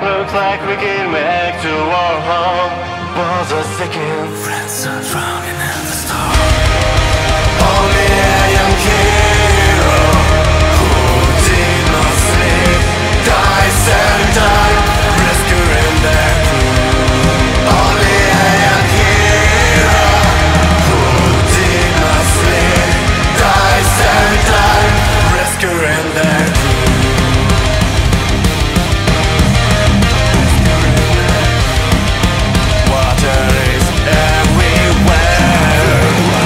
Looks like we can make to our home. Was a second. Friends are drowning in the storm. Only a young hero who did not sleep dies every time, rescuing their crew. Only a young hero who did not sleep dies every time, rescuing their crew. Water is everywhere.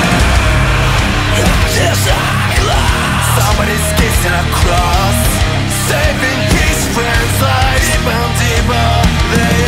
Somebody's kissing across, saving his friend's life. Deeper, deeper, they